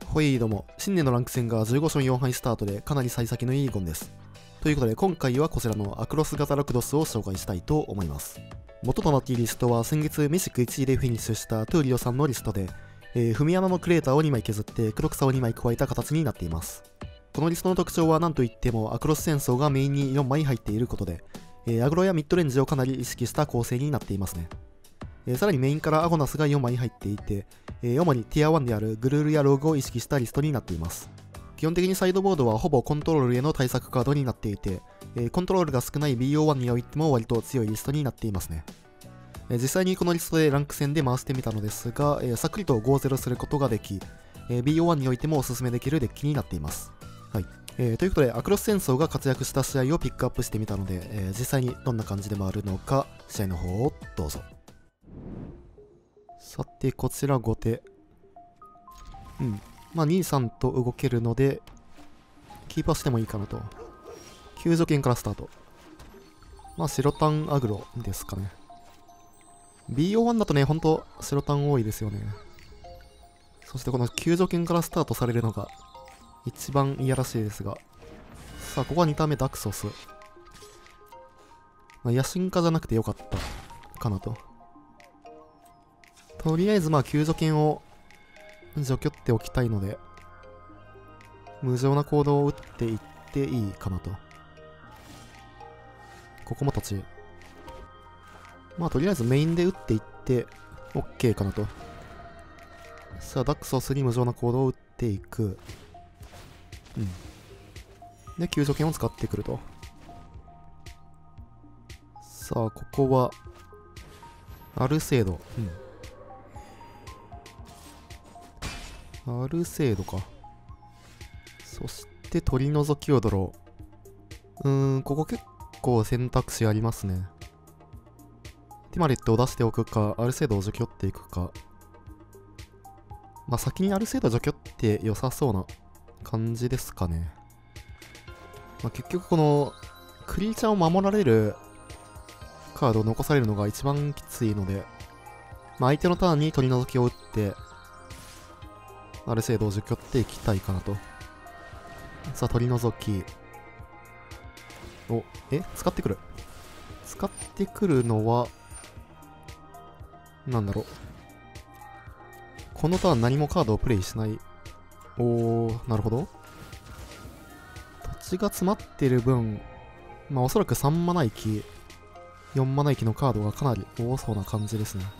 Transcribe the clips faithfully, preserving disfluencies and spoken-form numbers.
ほいどうも、新年のランク戦がじゅうご勝よん敗スタートでかなり幸先のいいゴンです。ということで今回はこちらのアクロス型ラクドスを紹介したいと思います。元となっているリストは先月メシックいちいでフィニッシュしたトゥーリオさんのリストで、えー、踏み穴のクレーターをにまい削って黒草をにまい加えた形になっています。このリストの特徴は何といってもアクロス戦争がメインによんまい入っていることで、えー、アグロやミッドレンジをかなり意識した構成になっていますね。えー、さらにメインからアゴナスがよんまい入っていて、えー、主にティアワンであるグルールやローグを意識したリストになっています。基本的にサイドボードはほぼコントロールへの対策カードになっていて、えー、コントロールが少ない ビーオーワン においても割と強いリストになっていますね。えー、実際にこのリストでランク戦で回してみたのですが、えー、さっくりと ごたいゼロ することができ、えー、ビーオーワン においてもおすすめできるデッキになっています。はい。えー、ということでアクロス戦争が活躍した試合をピックアップしてみたので、えー、実際にどんな感じで回るのか試合の方をどうぞ。さてこちら後手、うんまあにさんと動けるのでキーパーしてもいいかなと。救助犬からスタート。まあ白タンアグロですかね。 ビーオーワン だとねほんと白タン多いですよね。そしてこの救助犬からスタートされるのが一番いやらしいですが、さあここはにターン目ダクソス、まあ、野心家じゃなくてよかったかなと。とりあえずまあ救助犬を除去っておきたいので無情な行動を打っていっていいかなと。ここも立ち、まあとりあえずメインで打っていって OK かなと。さあダクソスに無情な行動を打っていく。うんで救助犬を使ってくると。さあここはアルセード、うん、アルセードか。そして取り除きをドロー。うーんここ結構選択肢ありますね。ティマレットを出しておくかアルセードを除去っていくか。まあ先にアルセード除去って良さそうな感じですかね。まあ、結局このクリーチャーを守られるカードを残されるのが一番きついので、まあ、相手のターンに取り除きを打ってアルセードを除去っていきたいかなと。さあ取り除き、おえ使ってくる使ってくるのはなんだろう。このターン何もカードをプレイしない。おーなるほど。土地が詰まってる分、まあおそらくさんマナ域よんマナ域のカードがかなり多そうな感じですね。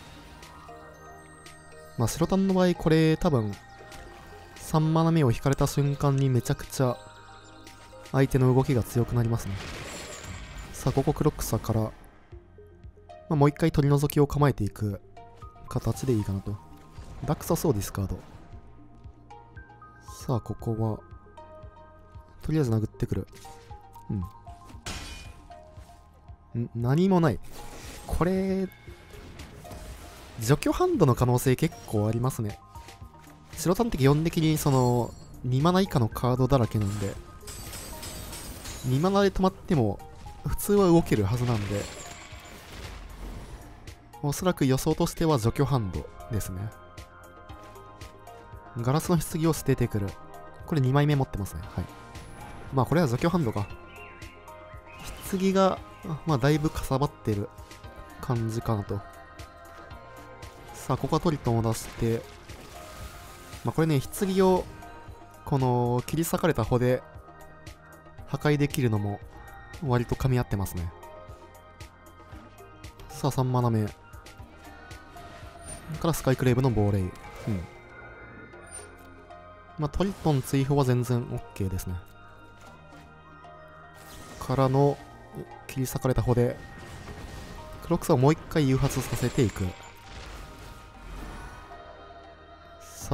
まあ白タンの場合これ多分さんマナ目を引かれた瞬間にめちゃくちゃ相手の動きが強くなりますね。さあここ黒草から、まあ、もう一回取り除きを構えていく形でいいかなと。ダクソスをディスカード。さあここはとりあえず殴ってくる。うんん何もない。これ除去ハンドの可能性結構ありますね。白タンって基本的にそのにマナ以下のカードだらけなんで、にマナで止まっても普通は動けるはずなんで、おそらく予想としては除去ハンドですね。ガラスの棺を捨ててくる。これにまいめ持ってますね。はい。まあこれは除去ハンドか。棺がまあだいぶかさばってる感じかなと。さあここはトリトンを出して、まあこれね棺をこの切り裂かれた穂で破壊できるのも割と噛み合ってますね。さあさんマナ目からスカイクレーブの亡霊。うんまあトリトン追放は全然 OK ですね。からの切り裂かれた穂で黒草をもう一回誘発させていく。さあ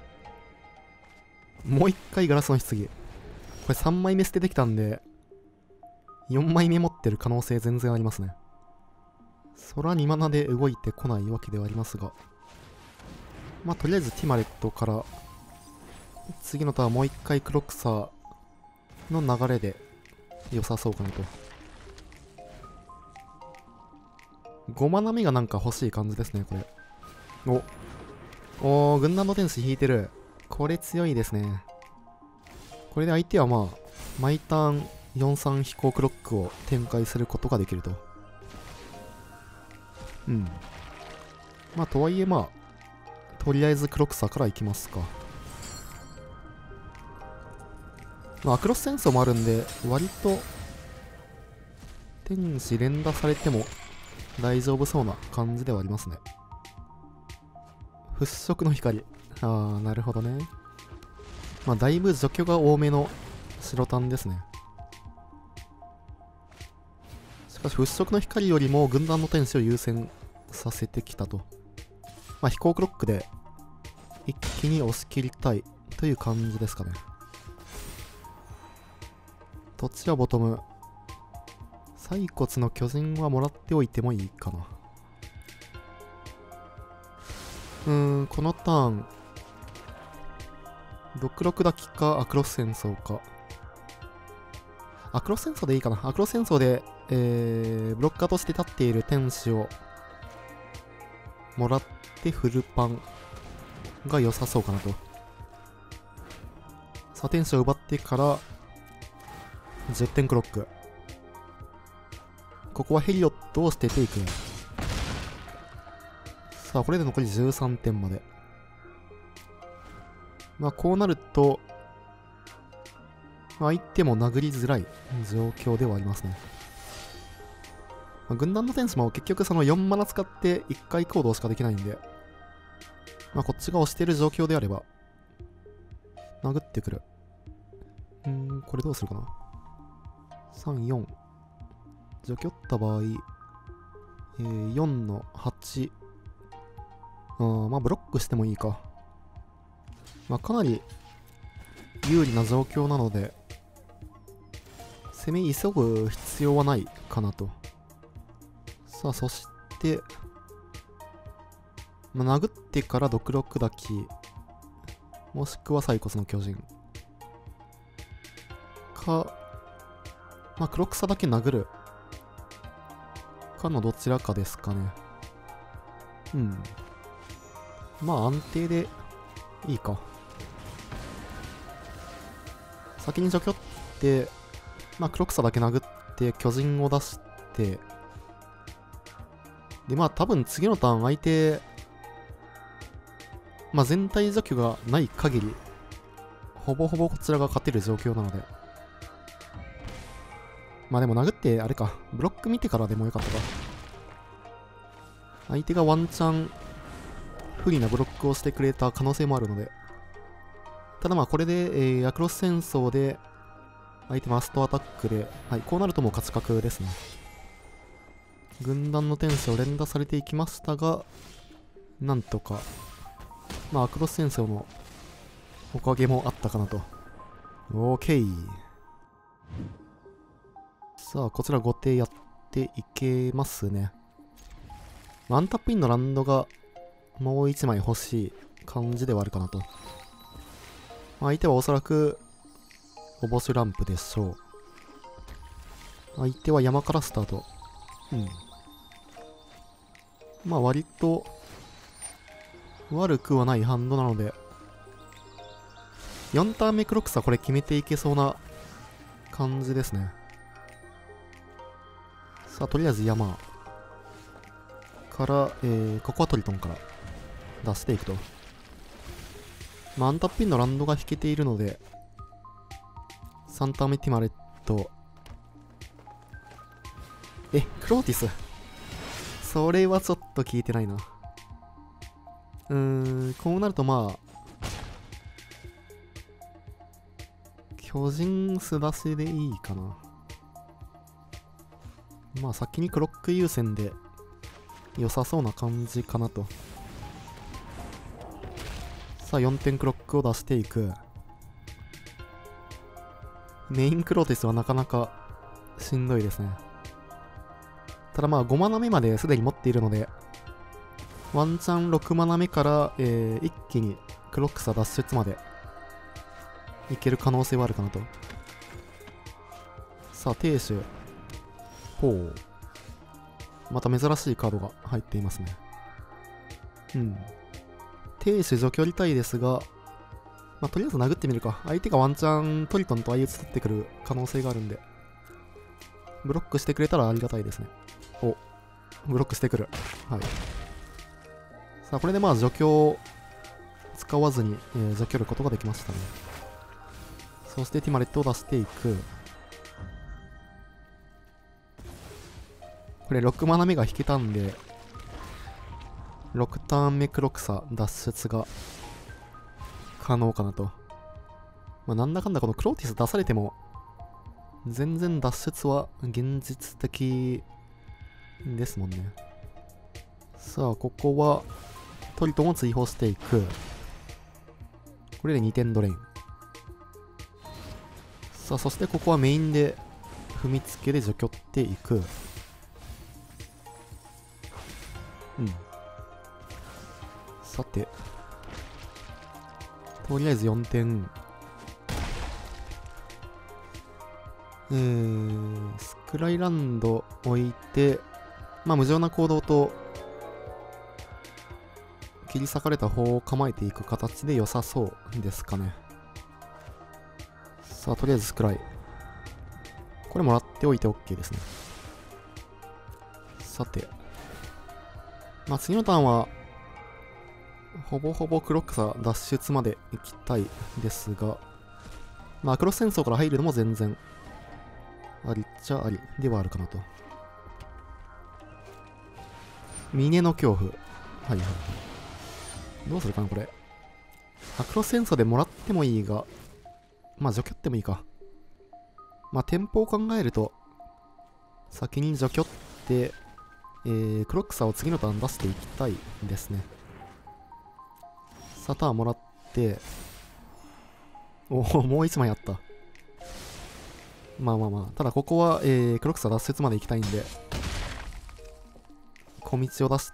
もう一回ガラスの棺。これさんまいめ捨ててきたんでよんまいめ持ってる可能性全然ありますね。そらにマナで動いてこないわけではありますが、まあとりあえずティマレットから次のターンもう一回黒草の流れで良さそうかなと。ごマナ目がなんか欲しい感じですねこれ。おお軍団の天使引いてる。 これ強いですね。これで相手はまあ、毎ターンよんさん飛行クロックを展開することができると。うん。まあ、とはいえまあ、とりあえずクロクサから行きますか。まあ、アクロス戦争もあるんで、割と、天使連打されても大丈夫そうな感じではありますね。払拭の光。あー、なるほどね。まあ、だいぶ除去が多めの白タンですね。しかし、払拭の光よりも軍団の天使を優先させてきたと。まあ、飛行クロックで一気に押し切りたいという感じですかね。土地はボトム。骸骨の巨人はもらっておいてもいいかな。うーん、このターン、ろくろくだきかアクロス戦争か。アクロス戦争でいいかな。アクロス戦争で、えー、ブロッカーとして立っている天使をもらってフルパンが良さそうかなと。さあ、天使を奪ってからじゅってんクロック。ここはヘリオットを捨てていく。さあ、これで残りじゅうさんてんまで。まあ、こうなると、相手も殴りづらい状況ではありますね。まあ、軍団の天使も結局そのよんマナ使っていっかい行動しかできないんで、まあ、こっちが押している状況であれば、殴ってくる。うーん、これどうするかな。さん、よん。除去った場合、えー、よんのはち。あー、まあブロックしてもいいか。まあかなり有利な状況なので、攻め急ぐ必要はないかなと。さあ、そして、まあ、殴ってからろくろくだき、もしくは骸骨の巨人。か、まあ、黒草だけ殴る。かのどちらかですかね。うん。まあ安定でいいか。先に除去って、まあ黒草だけ殴って巨人を出して、でまあ多分次のターン相手、まあ全体除去がない限り、ほぼほぼこちらが勝てる状況なので。まあでも殴ってあれか、ブロック見てからでもよかったか。相手がワンチャン不利なブロックをしてくれた可能性もあるので。ただまあこれで、えー、アクロス戦争で相手マストアタックで、はい、こうなるともう勝ち確ですね。軍団の天使を連打されていきましたが、なんとか、まあアクロス戦争のおかげもあったかなと。オーケー。さあ、こちら後手やっていけますね。ワンタップインのランドがもういちまい欲しい感じではあるかなと。相手はおそらくオボシュランプでしょう。相手は山からスタート。うん。まあ割と悪くはないハンドなので、よんターン目クロックスはこれ決めていけそうな感じですね。さあ、とりあえず山から、えー、ここはトリトンから出していくと。まあ、アンタップインのランドが引けているので、さんターン目ティマレット。え、クローティス。それはちょっと聞いてないな。うーん、こうなるとまあ、巨人素出しでいいかな。まあ先にクロック優先で良さそうな感じかなと。さあよんてんクロックを出していく。メインクローティスはなかなかしんどいですね。ただまあごマナ目まですでに持っているので、ワンチャンろくマナ目から、えー、一気にクロックサ脱出までいける可能性はあるかなと。さあ、亭主。ほう。また珍しいカードが入っていますね。うん。亭主除距離たいですが、 まあ、とりあえず殴ってみるか。相手がワンチャントリトンと相打ち取ってくる可能性があるんで。ブロックしてくれたらありがたいですね。お、ブロックしてくる。はい。さあ、これでまあ除去を使わずに、えー、除去ることができましたね。そしてティマレットを出していく。これろくマナ目が引けたんで、ろくターン目クロクサ脱出が可能かなと。まあ、なんだかんだこのクローティス出されても、全然脱出は現実的ですもんね。さあ、ここはトリトンを追放していく。これでにてんドレイン。さあ、そしてここはメインで踏みつけで除去っていく。うん。さて。とりあえずよんてん。えー、スクライランド置いて、まあ無情な行動と、切り裂かれた方を構えていく形で良さそうですかね。さあ、とりあえずスクライ。これもらっておいて OK ですね。さて。まあ次のターンは、ほぼほぼクロックサ脱出まで行きたいですが、まあアクロス戦争から入るのも全然ありっちゃありではあるかなと。峰の恐怖。はいはいはい。どうするかなこれ。アクロス戦争でもらってもいいが、まあ除去ってもいいか。まあテンポを考えると、先に除去って、えー、クロックサを次のターン出していきたいですね。さあ、ターンもらって、おお、もういちまいあった。まあまあまあ、ただここは、えー、クロックサ脱出まで行きたいんで、小道を出して、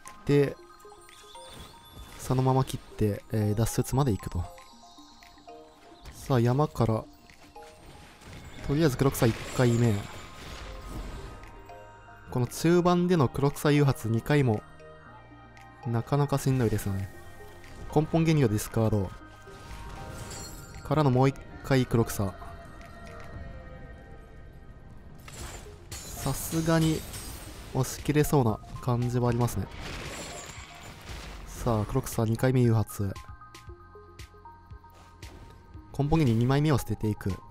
そのまま切って、えー、脱出まで行くと。さあ、山から、とりあえずクロックサいっかいめ。この中盤でのクロックサ誘発にかいも、なかなかしんどいですよね。根本原理をディスカード。からのもういっかいクロックサ。さすがに押し切れそうな感じはありますね。さあ、クロックサにかいめ誘発。根本原理にまいめを捨てていく。うん。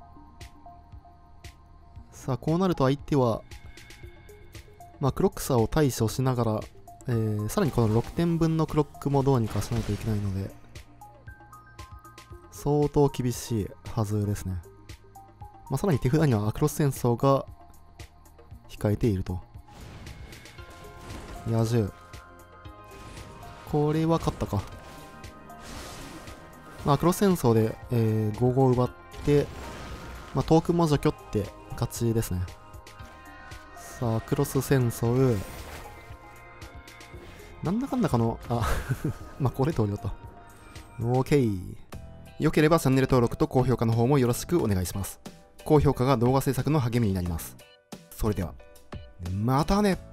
さあ、こうなると相手は、まあ、クロックサを対処しながら、えー、さらにこのろくてんぶんのクロックもどうにかしないといけないので、相当厳しいはずですね。まあ、さらに手札にはアクロス戦争が控えていると。野獣。これは勝ったか。まあ、アクロス戦争で、えー、ごご奪って、まあ、トークンも除去って勝ちですね。さあ、クロス戦争。なんだかんだかの、あ、まあ、これ投了と。OK。良ければチャンネル登録と高評価の方もよろしくお願いします。高評価が動画制作の励みになります。それでは、またね。